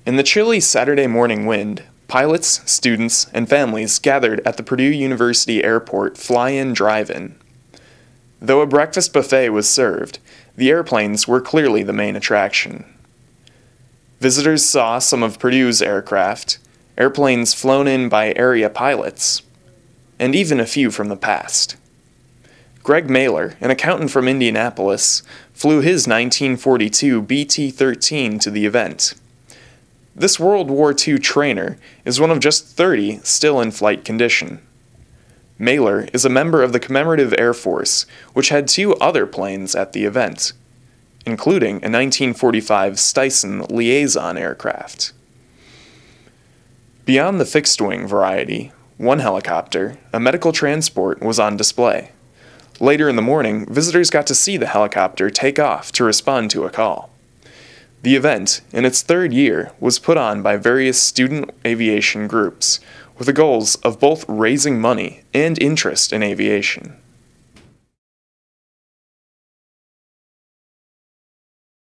In the chilly Saturday morning wind, pilots, students, and families gathered at the Purdue University Airport Fly-In Drive-In. Though a breakfast buffet was served, the airplanes were clearly the main attraction. Visitors saw some of Purdue's aircraft, airplanes flown in by area pilots, and even a few from the past. Greg Mailer, an accountant from Indianapolis, flew his 1942 BT-13 to the event. This World War II trainer is one of just 30 still in flight condition. Mailer is a member of the Commemorative Air Force, which had two other planes at the event, including a 1945 Stuyson Liaison aircraft. Beyond the fixed-wing variety, one helicopter, a medical transport, was on display. Later in the morning, visitors got to see the helicopter take off to respond to a call. The event, in its third year, was put on by various student aviation groups, with the goals of both raising money and interest in aviation.